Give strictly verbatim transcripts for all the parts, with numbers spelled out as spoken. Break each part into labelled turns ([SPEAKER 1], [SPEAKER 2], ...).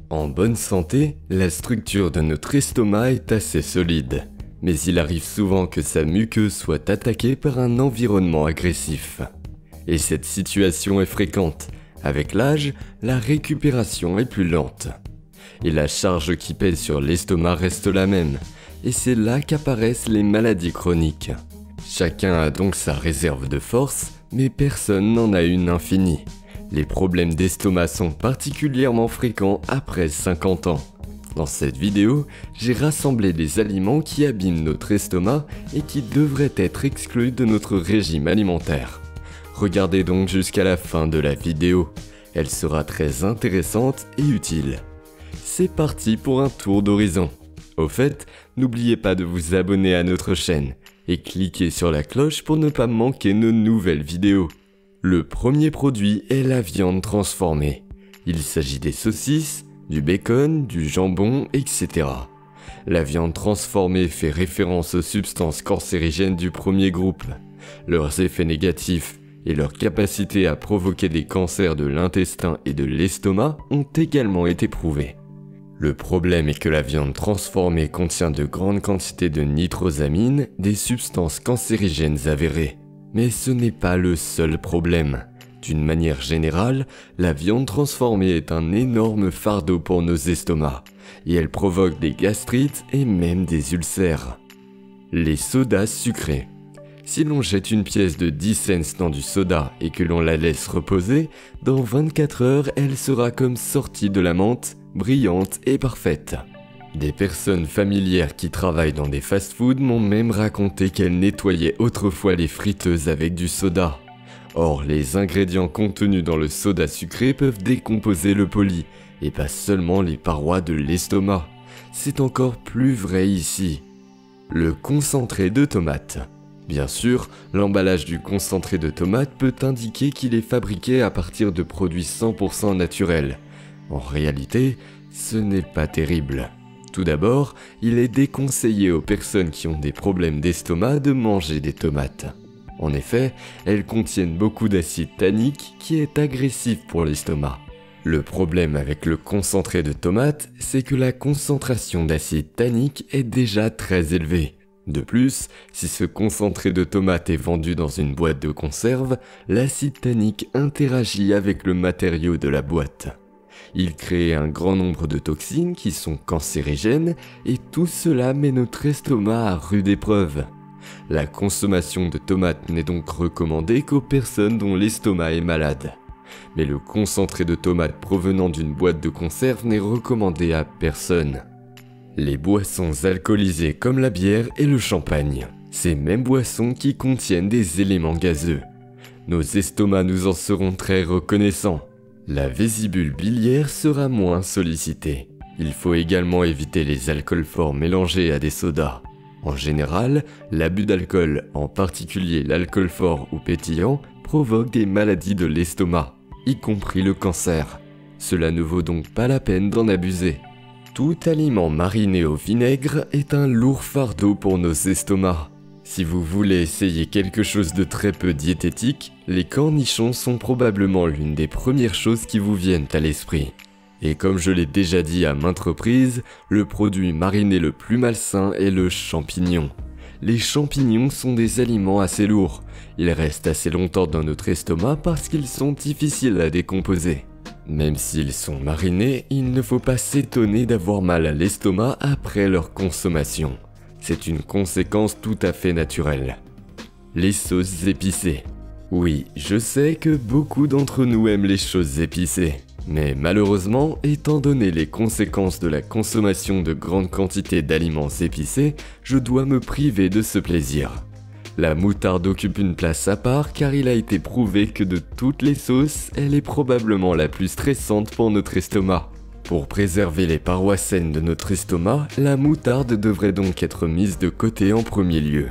[SPEAKER 1] En bonne santé, la structure de notre estomac est assez solide, mais il arrive souvent que sa muqueuse soit attaquée par un environnement agressif. Et cette situation est fréquente. Avec l'âge, la récupération est plus lente. Et la charge qui pèse sur l'estomac reste la même, et c'est là qu'apparaissent les maladies chroniques. Chacun a donc sa réserve de force, mais personne n'en a une infinie. Les problèmes d'estomac sont particulièrement fréquents après cinquante ans. Dans cette vidéo, j'ai rassemblé les aliments qui abîment notre estomac et qui devraient être exclus de notre régime alimentaire. Regardez donc jusqu'à la fin de la vidéo, elle sera très intéressante et utile. C'est parti pour un tour d'horizon. Au fait, n'oubliez pas de vous abonner à notre chaîne et cliquez sur la cloche pour ne pas manquer nos nouvelles vidéos. Le premier produit est la viande transformée. Il s'agit des saucisses, du bacon, du jambon, et cetera. La viande transformée fait référence aux substances cancérigènes du premier groupe. Leurs effets négatifs et leur capacité à provoquer des cancers de l'intestin et de l'estomac ont également été prouvés. Le problème est que la viande transformée contient de grandes quantités de nitrosamines, des substances cancérigènes avérées. Mais ce n'est pas le seul problème. D'une manière générale, la viande transformée est un énorme fardeau pour nos estomacs, et elle provoque des gastrites et même des ulcères. Les sodas sucrés. Si l'on jette une pièce de dix cents dans du soda et que l'on la laisse reposer, dans vingt-quatre heures, elle sera comme sortie de la menthe, brillante et parfaite. Des personnes familières qui travaillent dans des fast-foods m'ont même raconté qu'elles nettoyaient autrefois les friteuses avec du soda. Or, les ingrédients contenus dans le soda sucré peuvent décomposer le poli, et pas seulement les parois de l'estomac. C'est encore plus vrai ici. Le concentré de tomate. Bien sûr, l'emballage du concentré de tomate peut indiquer qu'il est fabriqué à partir de produits cent pour cent naturels. En réalité, ce n'est pas terrible. Tout d'abord, il est déconseillé aux personnes qui ont des problèmes d'estomac de manger des tomates. En effet, elles contiennent beaucoup d'acide tannique qui est agressif pour l'estomac. Le problème avec le concentré de tomate, c'est que la concentration d'acide tannique est déjà très élevée. De plus, si ce concentré de tomate est vendu dans une boîte de conserve, l'acide tannique interagit avec le matériau de la boîte. Il crée un grand nombre de toxines qui sont cancérigènes et tout cela met notre estomac à rude épreuve. La consommation de tomates n'est donc recommandée qu'aux personnes dont l'estomac est malade. Mais le concentré de tomates provenant d'une boîte de conserve n'est recommandé à personne. Les boissons alcoolisées comme la bière et le champagne. Ces mêmes boissons qui contiennent des éléments gazeux. Nos estomacs nous en seront très reconnaissants. La vésibule biliaire sera moins sollicitée. Il faut également éviter les alcools forts mélangés à des sodas. En général, l'abus d'alcool, en particulier l'alcool fort ou pétillant, provoque des maladies de l'estomac, y compris le cancer. Cela ne vaut donc pas la peine d'en abuser. Tout aliment mariné au vinaigre est un lourd fardeau pour nos estomacs. Si vous voulez essayer quelque chose de très peu diététique, les cornichons sont probablement l'une des premières choses qui vous viennent à l'esprit. Et comme je l'ai déjà dit à maintes reprises, le produit mariné le plus malsain est le champignon. Les champignons sont des aliments assez lourds. Ils restent assez longtemps dans notre estomac parce qu'ils sont difficiles à décomposer. Même s'ils sont marinés, il ne faut pas s'étonner d'avoir mal à l'estomac après leur consommation. C'est une conséquence tout à fait naturelle. Les sauces épicées. Oui, je sais que beaucoup d'entre nous aiment les choses épicées. Mais malheureusement, étant donné les conséquences de la consommation de grandes quantités d'aliments épicés, je dois me priver de ce plaisir. La moutarde occupe une place à part car il a été prouvé que de toutes les sauces, elle est probablement la plus stressante pour notre estomac. Pour préserver les parois saines de notre estomac, la moutarde devrait donc être mise de côté en premier lieu.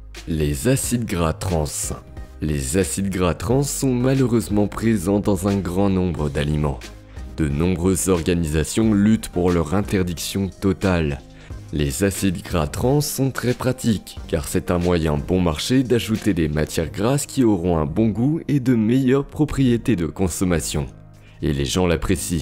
[SPEAKER 1] Les acides gras trans. Les acides gras trans sont malheureusement présents dans un grand nombre d'aliments. De nombreuses organisations luttent pour leur interdiction totale. Les acides gras trans sont très pratiques, car c'est un moyen bon marché d'ajouter des matières grasses qui auront un bon goût et de meilleures propriétés de consommation. Et les gens l'apprécient.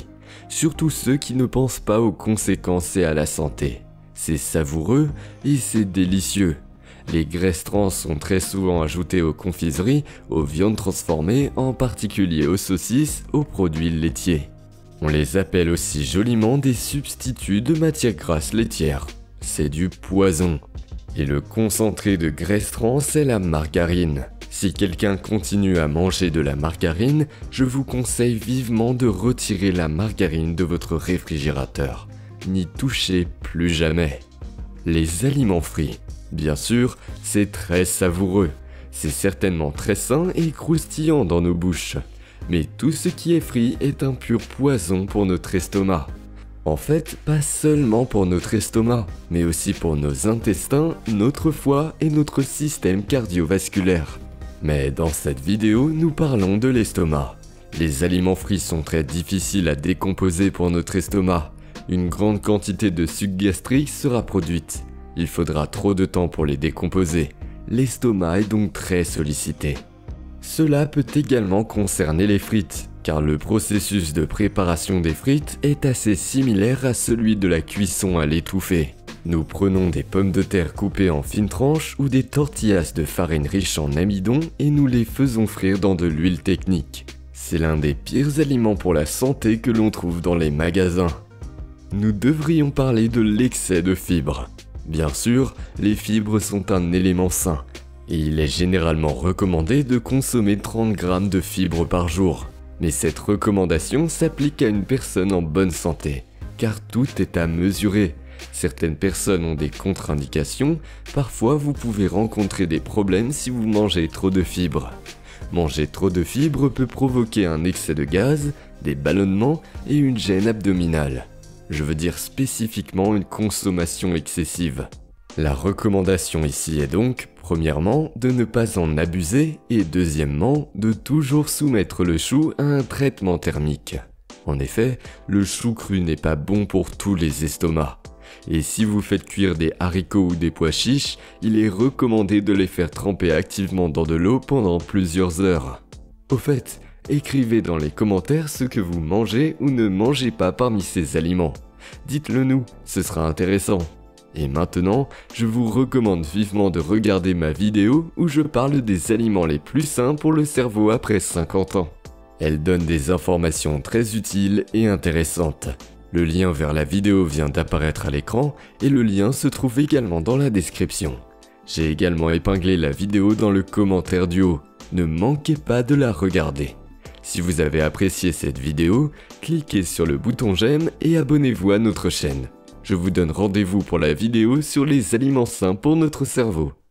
[SPEAKER 1] surtout ceux qui ne pensent pas aux conséquences et à la santé. C'est savoureux et c'est délicieux. Les graisses trans sont très souvent ajoutées aux confiseries, aux viandes transformées, en particulier aux saucisses, aux produits laitiers. On les appelle aussi joliment des substituts de matières grasses laitières. C'est du poison. Et le concentré de graisse trans, c'est la margarine. Si quelqu'un continue à manger de la margarine, je vous conseille vivement de retirer la margarine de votre réfrigérateur. N'y touchez plus jamais. Les aliments frits. Bien sûr, c'est très savoureux. C'est certainement très sain et croustillant dans nos bouches. Mais tout ce qui est frit est un pur poison pour notre estomac. En fait, pas seulement pour notre estomac, mais aussi pour nos intestins, notre foie et notre système cardiovasculaire. Mais dans cette vidéo, nous parlons de l'estomac. Les aliments frits sont très difficiles à décomposer pour notre estomac. Une grande quantité de sucre gastrique sera produite. Il faudra trop de temps pour les décomposer. L'estomac est donc très sollicité. Cela peut également concerner les frites, car le processus de préparation des frites est assez similaire à celui de la cuisson à l'étouffée. Nous prenons des pommes de terre coupées en fines tranches ou des tortillas de farine riche en amidon et nous les faisons frire dans de l'huile technique. C'est l'un des pires aliments pour la santé que l'on trouve dans les magasins. Nous devrions parler de l'excès de fibres. Bien sûr, les fibres sont un élément sain, et il est généralement recommandé de consommer trente grammes de fibres par jour. Mais cette recommandation s'applique à une personne en bonne santé, car tout est à mesurer. Certaines personnes ont des contre-indications, parfois vous pouvez rencontrer des problèmes si vous mangez trop de fibres. Manger trop de fibres peut provoquer un excès de gaz, des ballonnements et une gêne abdominale. Je veux dire spécifiquement une consommation excessive. La recommandation ici est donc, premièrement, de ne pas en abuser et deuxièmement, de toujours soumettre le chou à un traitement thermique. En effet, le chou cru n'est pas bon pour tous les estomacs. Et si vous faites cuire des haricots ou des pois chiches, il est recommandé de les faire tremper activement dans de l'eau pendant plusieurs heures. Au fait, écrivez dans les commentaires ce que vous mangez ou ne mangez pas parmi ces aliments. Dites-le nous, ce sera intéressant. Et maintenant, je vous recommande vivement de regarder ma vidéo où je parle des aliments les plus sains pour le cerveau après cinquante ans. Elle donne des informations très utiles et intéressantes. Le lien vers la vidéo vient d'apparaître à l'écran et le lien se trouve également dans la description. J'ai également épinglé la vidéo dans le commentaire du haut. Ne manquez pas de la regarder. Si vous avez apprécié cette vidéo, cliquez sur le bouton j'aime et abonnez-vous à notre chaîne. Je vous donne rendez-vous pour la vidéo sur les aliments sains pour notre cerveau.